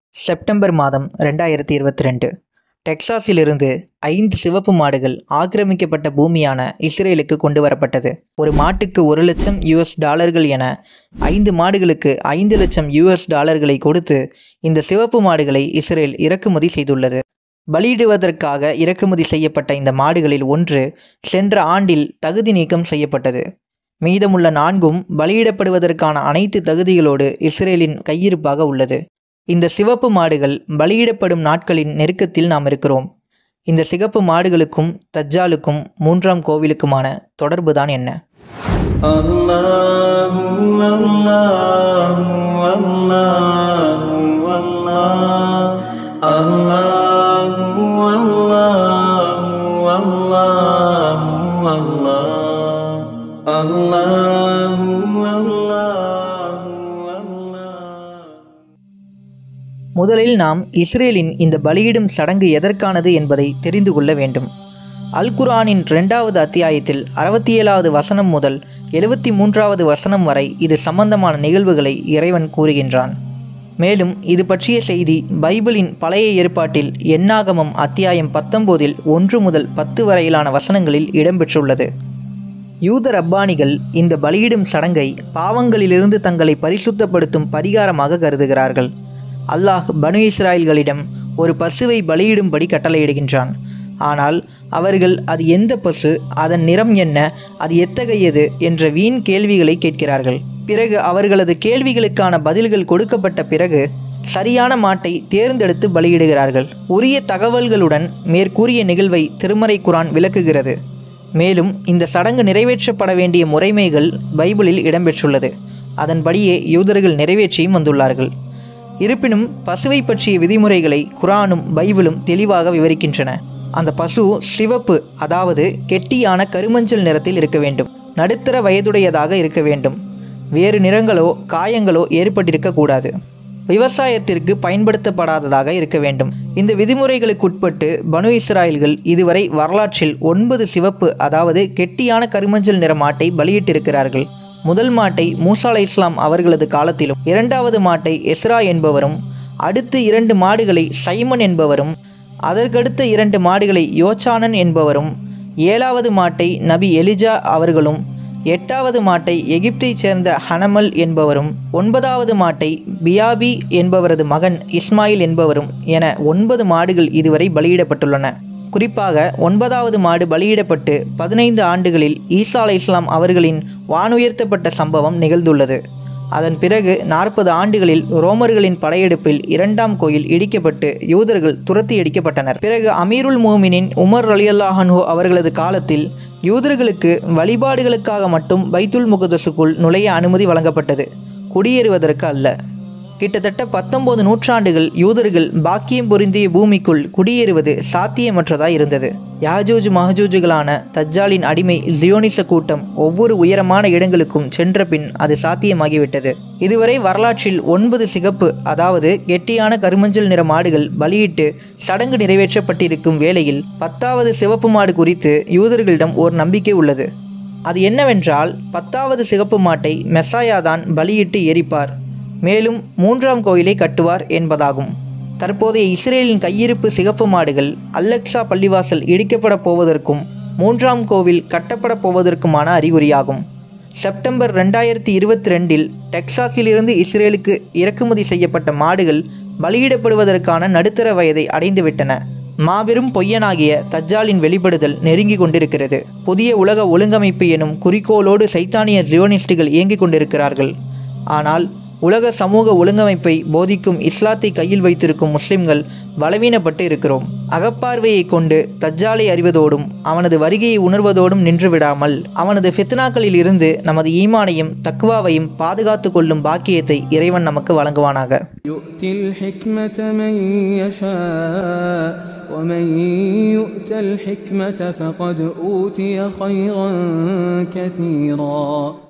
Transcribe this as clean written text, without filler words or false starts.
September மாதம் 2022 டெக்சாஸிலிருந்து 5 சிவப்பு மாடுகள் ஆக்கிரமிக்கப்பட்ட பூமியான இஸ்ரேலுக்கு கொண்டு வரப்பட்டது. ஒரு மாட்டுக்கு $1,00,000 என 5 மாடுகளுக்கு $5,00,000 கொடுத்து இந்த சிவப்பு மாடுகளை இஸ்ரேல் இறக்குமதி செய்துள்ளது. பலியிடுவதற்காக இறக்குமதி செய்யப்பட்ட இந்த மாடுகளில் ஒன்று சென்ற ஆண்டில் தகுதி நீக்கம் செய்யப்பட்டது. மீதமுள்ள 4ம் பலியிடப்படுவதற்கான அனைத்து தகுதிகளோடு இஸ்ரேலின் கையிருப்பாக உள்ளது. இந்த சிவப்பு மாடுகள் பலியிடப்படும் நாட்களின் நெருக்கத்தில் நாம் இருக்கிறோம். இந்த சிகப்பு மாடுகளுக்கும் தஜ்ஜாலுக்கும் 3ஆம் கோவிலுக்குமான தொடர்புதான் என்ன? அல்லாஹு அல்லாஹு அல்லாஹு அல்லாஹ் அல்லாஹு அல்லாஹு அல்லாஹு அல்லாஹ் அல்லாஹு முதலில் நாம் இஸ்ரேலின் இந்த பலியிடும் சடங்கு எதற்கானது என்பதை தெரிந்து கொள்ள வேண்டும். அல் குர்ஆனின் 2வது அத்தியாயத்தில் 67வது வசனம் முதல் 73வது வசனம் வரை இது சம்பந்தமான நிகழ்வுகளை இறைவன் கூறுகின்றான். மேலும் இது பற்றிய செய்தி பைபிளின் பழைய ஏற்பாட்டில் எண்ணாகமம் அத்தியாயம் 19 1 முதல் 10 வரையிலான வசனங்களில் இடம்பெற்றுள்ளது. யூத ரப்பானிகள் இந்த பலியிடும் சடங்கை பாவங்களிலிருந்து தங்களை பரிசுத்தப்படுத்தும் பரிகாரமாக கருதுகிறார்கள். அல்லாஹ் பனு இஸ்ராயல்களிடம் ஒரு பசுவை பலியிடும்படி கட்டளையிடுகின்றான். ஆனால் அவர்கள் அது எந்த பசு, அதன் நிறம் என்ன, அது எத்தகையது என்ற வீண் கேள்விகளை கேட்கிறார்கள். பிறகு அவர்களது கேள்விகளுக்கான பதில்கள் கொடுக்கப்பட்ட பிறகு சரியான மாட்டை தேர்ந்தெடுத்து பலியிடுகிறார்கள். உரிய தகவல்களுடன் மேற்கூறிய நிகழ்வை திருமறை குர்ஆன் விளக்குகிறது. மேலும் இந்த சடங்கு நிறைவேற்றப்பட வேண்டிய முறைமைகள் பைபிளில் இடம்பெற்றுள்ளது. அதன்படியே யூதர்கள் நிறைவேற்றியும் வந்துள்ளார்கள். இருப்பினும் பசுவை பற்றிய விதிமுறைகளை குர்ஆனும் பைபிளும் தெளிவாக விவரிக்கின்றன. அந்த பசு சிவப்பு, அதாவது கெட்டியான கருமஞ்சள் நிறத்தில் இருக்க வேண்டும். நடுத்தர வயதுடையதாக இருக்க வேண்டும். வேறு நிறங்களோ காயங்களோ ஏற்பட்டிருக்கக்கூடாது. விவசாயத்திற்கு பயன்படுத்தப்படாததாக இருக்க வேண்டும். இந்த விதிமுறைகளுக்குட்பட்டு பனு இஸ்ராயல்கள் இதுவரை வரலாற்றில் 9 சிவப்பு, அதாவது கெட்டியான கருமஞ்சள் நிற மாட்டை பலியிட்டிருக்கிறார்கள். முதல் மாட்டை மூசா அலைஹிஸ்ஸலாம் அவர்களது காலத்திலும், 2வது மாட்டை எஸ்ரா என்பவரும், அடுத்து 2 மாடுகளை சைமன் என்பவரும், அதற்கடுத்த 2 மாடுகளை யோச்சானன் என்பவரும், 7வது மாட்டை நபி எலிஜா அவர்களும், 8வது மாட்டை எகிப்தைச் சேர்ந்த ஹனமல் என்பவரும், 9வது மாட்டை பியாபி என்பவரது மகன் இஸ்மாயில் என்பவரும் என 9 மாடுகள் இதுவரை பலியிடப்பட்டுள்ளன. குறிப்பாக 9வது மாடு பலியிடப்பட்டு 15 ஆண்டுகளில் ஈசா அலைஹிஸ்ஸலாம் அவர்களின் வானுயர்த்தப்பட்ட சம்பவம் நிகழ்ந்துள்ளது. அதன் பிறகு 40 ஆண்டுகளில் ரோமர்களின் படையெடுப்பில் 2ஆம் கோயில் இடிக்கப்பட்டு யூதர்கள் துரத்தி அடிக்கப்பட்டனர். பிறகு அமீருல் மோமினின் உமர் ரலியல்லாஹு அன்ஹு அவர்களது காலத்தில் யூதர்களுக்கு வழிபாடுகளுக்காக மட்டும் பைத்துல் முகதஸுக்குள் நுழைய அனுமதி வழங்கப்பட்டது, குடியேறுவதற்கு அல்ல. கிட்டத்தட்ட 19 நூற்றாண்டுகள் யூதர்கள் பாக்கியம் பொருந்திய பூமிக்குள் குடியேறுவது சாத்தியமற்றதாய் இருந்தது. யாஜூஜ் மஹஜூஜுகளான தஜ்ஜாலின் அடிமை ஜியோனிச கூட்டம் ஒவ்வொரு உயரமான இடங்களுக்கும் சென்ற பின் அது சாத்தியமாகிவிட்டது. இதுவரை வரலாற்றில் 9 சிகப்பு, அதாவது கெட்டியான கருமஞ்சள் நிற மாடுகள் பலியிட்டு சடங்கு நிறைவேற்றப்பட்டிருக்கும் வேளையில் 10வது சிவப்பு மாடு குறித்து யூதர்களிடம் ஒரு நம்பிக்கை உள்ளது. அது என்னவென்றால் 10வது சிகப்பு மாட்டை மெசாயாதான் பலியிட்டு எரிப்பார், மேலும் 3ஆம் கோயிலை கட்டுவார் என்பதாகும். தற்போதைய இஸ்ரேலின் கையிருப்பு சிகப்பு மாடுகள் அல்-அக்ஸா பள்ளிவாசல் இடிக்கப்பட போவதற்கும் 3ஆம் கோவில் கட்டப்பட போவதற்குமான அறிகுறியாகும். செப்டம்பர் 2022 டெக்சாஸிலிருந்து இஸ்ரேலுக்கு இறக்குமதி செய்யப்பட்ட மாடுகள் பலியிடப்படுவதற்கான நடுத்தர வயதை அடைந்துவிட்டன. மாபெரும் பொய்யனாகிய தஜ்ஜாலின் வெளிப்படுதல் நெருங்கி கொண்டிருக்கிறது. புதிய உலக ஒழுங்கமைப்பு எனும் குறிக்கோளோடு சைத்தானிய ஜியோனிஸ்டுகள் இயங்கிக் கொண்டிருக்கிறார்கள். ஆனால் உலக சமூக ஒழுங்கமைப்பை போதிக்கும் இஸ்லாத்தை கையில் வைத்திருக்கும் முஸ்லிம்கள் பலவீனப்பட்டு இருக்கிறோம். அகப்பார்வையை கொண்டு தஜ்ஜாலை அறிவதோடும் அவனது வருகையை உணர்வதோடும் நின்று விடாமல் அவனது ஃபித்னாக்களில் இருந்து நமது ஈமானையும் தக்வாவையும் பாதுகாத்து கொள்ளும் பாக்கியத்தை இறைவன் நமக்கு வழங்குவானாக. ومن يؤت الحكمة فقد أوتي خيرا كثيرا